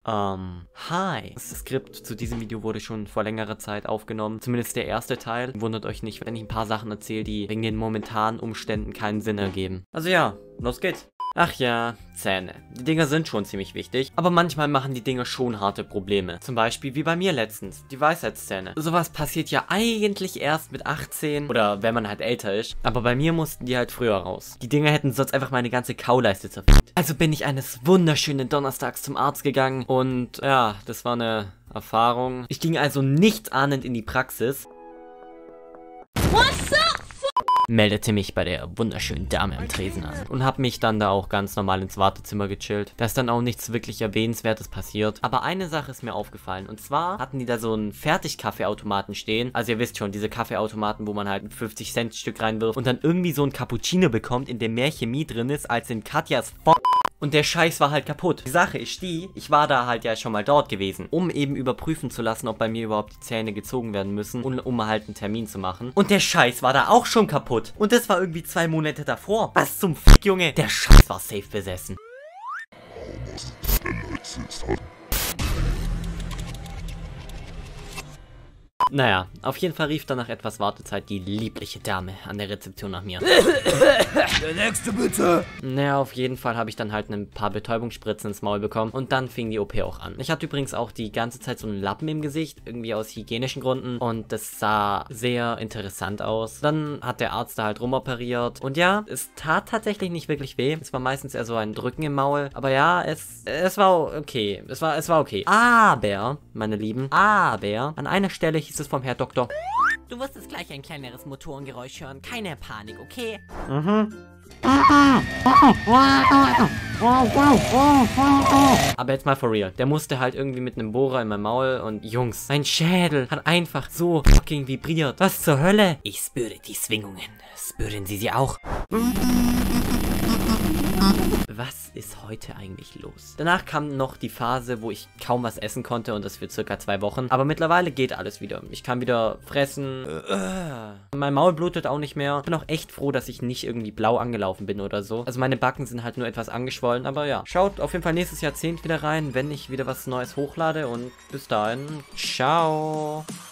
Hi. Das Skript zu diesem Video wurde schon vor längerer Zeit aufgenommen. Zumindest der erste Teil. Wundert euch nicht, wenn ich ein paar Sachen erzähle, die wegen den momentanen Umständen keinen Sinn ergeben. Also ja, los geht's. Ach ja, Zähne. Die Dinger sind schon ziemlich wichtig, aber manchmal machen die Dinger schon harte Probleme. Zum Beispiel wie bei mir letztens, die Weisheitszähne. Sowas passiert ja eigentlich erst mit 18 oder wenn man halt älter ist, aber bei mir mussten die halt früher raus. Die Dinger hätten sonst einfach meine ganze Kauleiste zerfickt. Also bin ich eines wunderschönen Donnerstags zum Arzt gegangen und ja, das war eine Erfahrung. Ich ging also nicht ahnend in die Praxis. What's up? Meldete mich bei der wunderschönen Dame am Tresen an und habe mich dann da auch ganz normal ins Wartezimmer gechillt. Da ist dann auch nichts wirklich Erwähnenswertes passiert. Aber eine Sache ist mir aufgefallen und zwar hatten die da so einen Fertig-Kaffeeautomaten stehen. Also ihr wisst schon, diese Kaffeeautomaten, wo man halt ein 50-Cent-Stück reinwirft und dann irgendwie so ein Cappuccino bekommt, in dem mehr Chemie drin ist als in Katjas und der Scheiß war halt kaputt. Die Sache ist die, ich war da halt ja schon mal dort gewesen, um eben überprüfen zu lassen, ob bei mir überhaupt die Zähne gezogen werden müssen und um halt einen Termin zu machen. Und der Scheiß war da auch schon kaputt. Und das war irgendwie 2 Monate davor. Was zum Fick, Junge? Der Scheiß war safe besessen. Naja, auf jeden Fall rief dann nach etwas Wartezeit die liebliche Dame an der Rezeption nach mir. Der nächste bitte! Naja, auf jeden Fall habe ich dann halt ein paar Betäubungsspritzen ins Maul bekommen und dann fing die OP auch an. Ich hatte übrigens auch die ganze Zeit so einen Lappen im Gesicht, irgendwie aus hygienischen Gründen und das sah sehr interessant aus. Dann hat der Arzt da halt rumoperiert und ja, es tat tatsächlich nicht wirklich weh. Es war meistens eher so ein Drücken im Maul, aber ja, es war okay. Es war okay. Aber, meine Lieben, an einer Stelle hieß es vom Herr Doktor: Du wirst jetzt gleich ein kleineres Motorengeräusch hören. Keine Panik, okay? Aber jetzt mal for real. Der musste halt irgendwie mit einem Bohrer in mein Maul und Jungs, mein Schädel hat einfach so fucking vibriert. Was zur Hölle? Ich spüre die Schwingungen. Spüren Sie sie auch? Was ist heute eigentlich los? Danach kam noch die Phase, wo ich kaum was essen konnte und das für circa 2 Wochen. Aber mittlerweile geht alles wieder. Ich kann wieder fressen. Mein Maul blutet auch nicht mehr. Ich bin auch echt froh, dass ich nicht irgendwie blau angelaufen bin oder so. Also meine Backen sind halt nur etwas angeschwollen. Aber ja, schaut auf jeden Fall nächstes Jahrzehnt wieder rein, wenn ich wieder was Neues hochlade. Und bis dahin, ciao.